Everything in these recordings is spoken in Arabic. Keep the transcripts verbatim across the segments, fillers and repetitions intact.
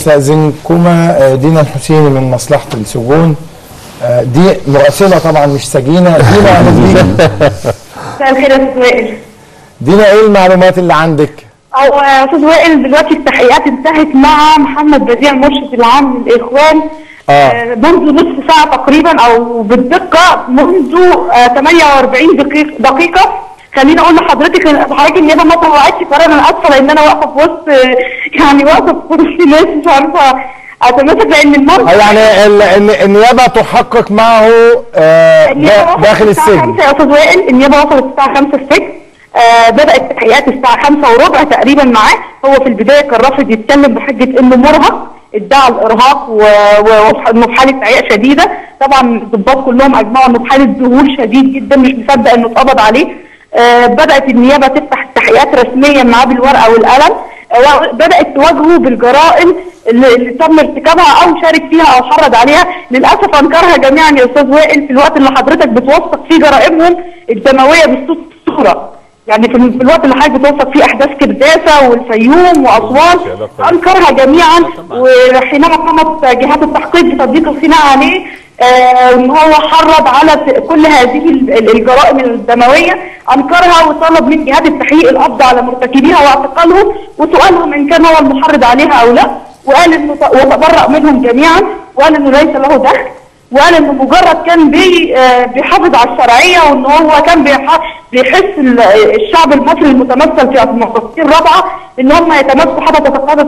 استاذنكما دينا الحسيني من مصلحه السجون. دي مراسله طبعا مش سجينه. دينا اهلا بيك. مساء الخير يا استاذ وائل. دينا ايه المعلومات اللي عندك؟ هو يا استاذ وائل دلوقتي التحقيقات انتهت مع محمد بديع المرشد العام للاخوان آه. منذ نصف ساعه تقريبا او بالدقه منذ آه ثمانية وأربعين دقيقه دقيقه. خليني اقول لحضرتك حضرتك النيابه ما طلعتش قرار. انا اسفه لان انا واقفه في وسط يعني واقفه في كرسي ناس مش عارفه اتمسك لان المرضى يعني النيابه تحقق معه آه داخل السجن. خمسة يا استاذ وائل النيابه وصلت الساعه خمسة السجن. آه بدات التحقيقات الساعه خمسة وربع تقريبا معاه. هو في البدايه كان رافض يتكلم بحجه انه مرهق، ادعى الارهاق وانه في حاله تعيق شديده. طبعا الضباط كلهم اجمعوا انه في حاله ذهول شديد جدا، مش مصدق انه اتقبض عليه. آه بدات النيابه تفتح التحقيقات رسميا معاه بالورقه والقلم. آه بدات تواجهه بالجرائم اللي, اللي تم ارتكابها او شارك فيها او حرض عليها. للاسف انكرها جميعا يا استاذ وائل في الوقت اللي حضرتك بتوثق فيه جرائمهم الدمويه بالصوت والصوره. يعني في الوقت اللي حضرتك بتوثق فيه احداث كرداسه والفيوم واسوان انكرها جميعا. وحينما قامت جهات التحقيق بتطبيق الخناق عليه آه ان هو حرض على كل هذه الجرائم الدمويه انكرها وطلب من جهات التحقيق القبض على مرتكبيها واعتقالهم وسؤالهم ان كان هو المحرض عليها او لا. وقال انه وتبرأ منهم جميعا وقال انه ليس له دخل. وقال انه مجرد كان بي آه بيحافظ على الشرعيه وان هو كان بيحس الشعب المصري المتمثل في المقاصير الرابعه ان هم يتمسكوا حتى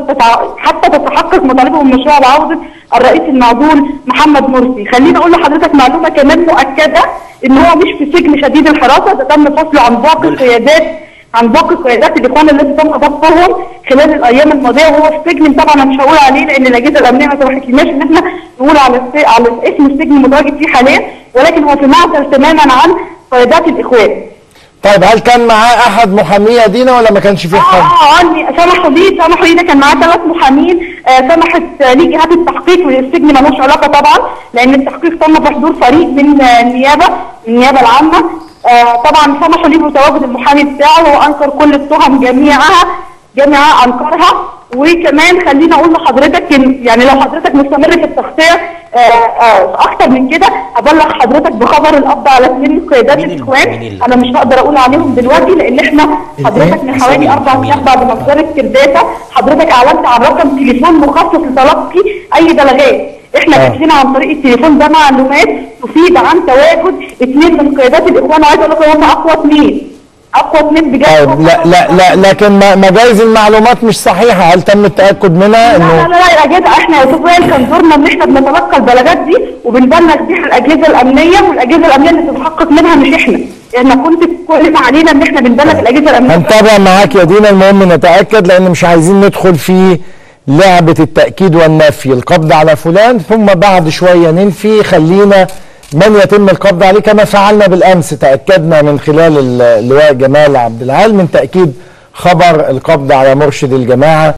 حتى تتحقق مطالبهم من مشروع عوده الرئيس المعزول محمد مرسي. خليني اقول لحضرتك معلومه كمان مؤكده ان هو مش في سجن شديد الحراسه، ده تم فصله عن باقي القيادات عن باقي قيادات الاخوان التي تم ضبطهم خلال الايام الماضيه وهو في سجن. طبعا انا مش هقول عليه لان الاجهزه الامنيه ما سمحتلناش ان احنا نقول على على اسم السجن المتواجد فيه حاليا، ولكن هو في معزل تماما عن قيادات الاخوان. طيب هل كان معاه احد محاميه دينا ولا ما كانش فيه حد؟ اه اه سمحوا ليه سمحوا ليه ده كان معاه ثلاث محامين. آه سمحت ليه جهات التحقيق والسجن مالوش علاقه طبعا لان التحقيق تم بحضور فريق من النيابه النيابه العامه. آه طبعا سمحوا ليه بتواجد المحامي بتاعه وانكر كل التهم جميعها جميعها انكرها. وكمان خليني اقول لحضرتك يعني لو حضرتك مستمر في التغطيه آه آه اكتر من كده ابلغ حضرتك بخبر القبض على اثنين من قيادات الاخوان. انا مش هقدر اقول عليهم دلوقتي لان احنا حضرتك من حوالي اربع ايام بعد مصدر كرداسه حضرتك اعلنت عن رقم تليفون مخصص لتلقي اي بلاغات. احنا كاتبين عن طريق التليفون ده معلومات تفيد عن تواجد اثنين من قيادات الاخوان. وعايز اقول لك هم اقوى اثنين اقوى اثنين بجد. لا لا لا لكن مجاز المعلومات مش صحيحه. هل تم التاكد منها انه لا لا لا الاجهزه احنا يا استاذ وائل كان دورنا ان احنا بنتلقى البلاغات دي وبنبلغ بيها الاجهزه الامنيه والاجهزه الامنيه اللي بتتحقق منها مش احنا. احنا كنت كل ما علينا ان احنا بنبلغ الاجهزه الامنيه. هنتابع معاك يا دينا. المهم نتاكد لان مش عايزين ندخل في لعبه التاكيد والنفي. القبض على فلان ثم بعد شويه ننفي. خلينا من يتم القبض عليه كما فعلنا بالامس. تاكدنا من خلال اللواء جمال عبد العال من تاكيد خبر القبض على مرشد الجماعه